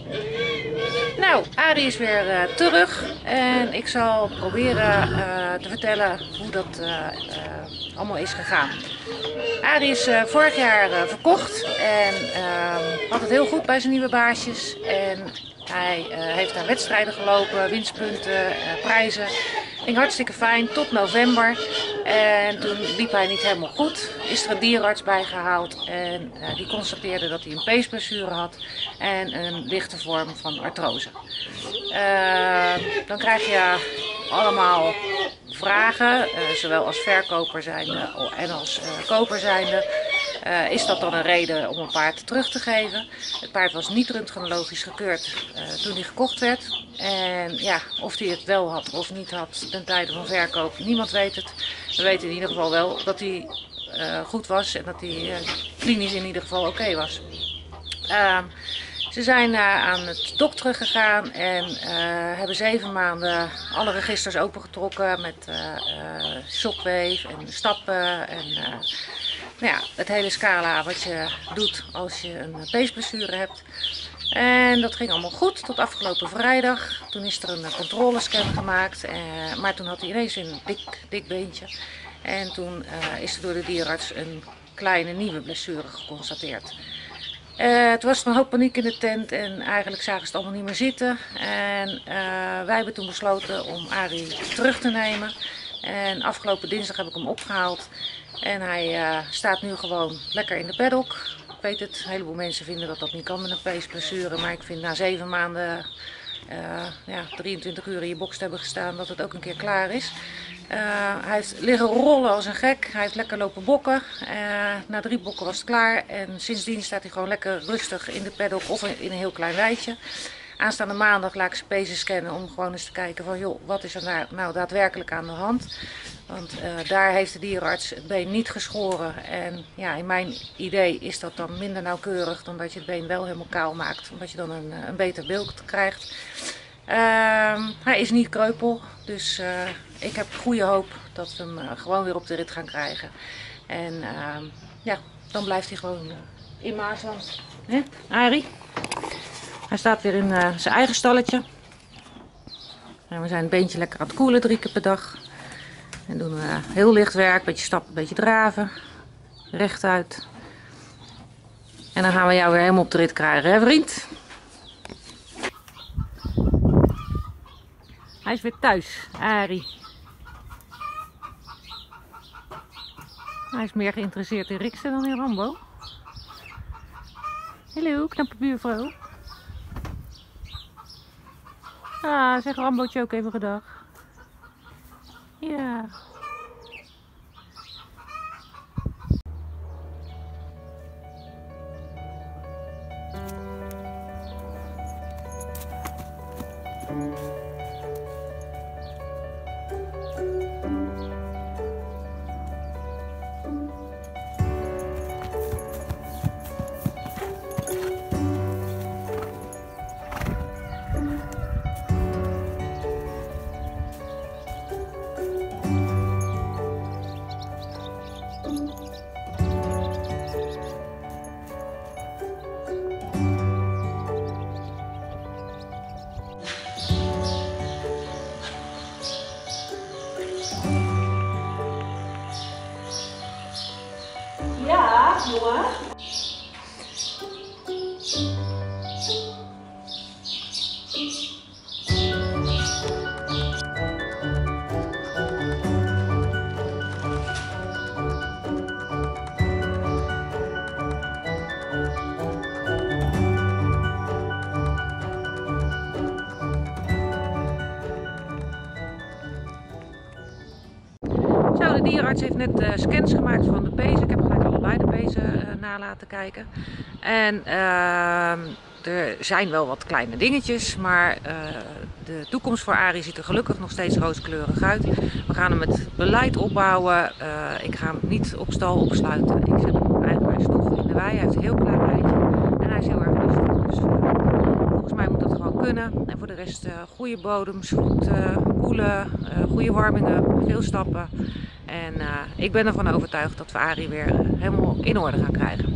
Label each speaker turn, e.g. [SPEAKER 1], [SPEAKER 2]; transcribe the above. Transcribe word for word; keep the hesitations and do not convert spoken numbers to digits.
[SPEAKER 1] Nou, Arie is weer uh, terug en ik zal proberen uh, te vertellen hoe dat uh, uh, allemaal is gegaan. Arie is uh, vorig jaar uh, verkocht en uh, had het heel goed bij zijn nieuwe baasjes. En hij uh, heeft daar wedstrijden gelopen, winstpunten, uh, prijzen. Ging hartstikke fijn tot november. En toen liep hij niet helemaal goed. Is er een dierenarts bijgehaald en uh, die constateerde dat hij een peesblessure had en een lichte vorm van artrose. Uh, dan krijg je allemaal vragen, uh, zowel als verkoper zijnde en als uh, koper zijnde. Uh, is dat dan een reden om een paard terug te geven? Het paard was niet röntgenologisch gekeurd uh, toen hij gekocht werd. En ja, of hij het wel had of niet had ten tijde van verkoop, niemand weet het. We weten in ieder geval wel dat hij uh, goed was en dat hij uh, klinisch in ieder geval oké okay was. Uh, Ze zijn uh, aan het dokteren gegaan en uh, hebben zeven maanden alle registers opengetrokken met uh, uh, shockwave en stappen en uh, nou ja, het hele scala wat je doet als je een peesblessure hebt. En dat ging allemaal goed tot afgelopen vrijdag. Toen is er een controlescan gemaakt, uh, maar toen had hij ineens een dik, dik beentje. En toen uh, is er door de dierenarts een kleine nieuwe blessure geconstateerd. Uh, het was een hoop paniek in de tent en eigenlijk zagen ze het allemaal niet meer zitten. En uh, wij hebben toen besloten om Arie terug te nemen. En afgelopen dinsdag heb ik hem opgehaald. En hij uh, staat nu gewoon lekker in de paddock. Ik weet het, een heleboel mensen vinden dat dat niet kan met een peesblessure. Maar ik vind na zeven maanden, uh, ja, drieëntwintig uur in je box te hebben gestaan, dat het ook een keer klaar is. Uh, hij heeft liggen rollen als een gek. Hij heeft lekker lopen bokken. Uh, na drie bokken was het klaar. En sindsdien staat hij gewoon lekker rustig in de paddock of in een heel klein weidje. Aanstaande maandag laat ik zijn pezen scannen om gewoon eens te kijken van joh, wat is er nou, nou daadwerkelijk aan de hand. Want uh, daar heeft de dierenarts het been niet geschoren. En ja, in mijn idee is dat dan minder nauwkeurig dan dat je het been wel helemaal kaal maakt. Omdat je dan een, een beter beeld krijgt. Uh, hij is niet kreupel, dus uh, ik heb goede hoop dat we hem uh, gewoon weer op de rit gaan krijgen. En uh, ja, dan blijft hij gewoon uh, in Maasland. Hè, Arie? Hij staat weer in uh, zijn eigen stalletje. En we zijn een beentje lekker aan het koelen drie keer per dag. En doen uh, heel licht werk, beetje stappen, beetje draven. Rechtuit. En dan gaan we jou weer helemaal op de rit krijgen, hè vriend? Hij is weer thuis, Arie. Hij is meer geïnteresseerd in Riksen dan in Rambo. Hallo, knappe buurvrouw. Ah, zeg Rambootje ook even gedag. Ja. Ja, jongen. Zo, de dierenarts heeft net uh, scans gemaakt van de pezen. Ik heb gelijk allebei de pezen uh, na laten kijken. En uh, er zijn wel wat kleine dingetjes, maar uh, de toekomst voor Arie ziet er gelukkig nog steeds rooskleurig uit. We gaan hem met beleid opbouwen. Uh, ik ga hem niet op stal opsluiten. Ik zet hem eigenwijs toch in de wei. Hij heeft een heel klein weidje en hij is heel erg rustig. Dus uh, volgens mij moet dat gewoon kunnen. En voor de rest uh, goede bodems, goed uh, koelen, uh, goede warmingen, veel stappen. En uh, ik ben ervan overtuigd dat we Arie weer uh, helemaal in orde gaan krijgen.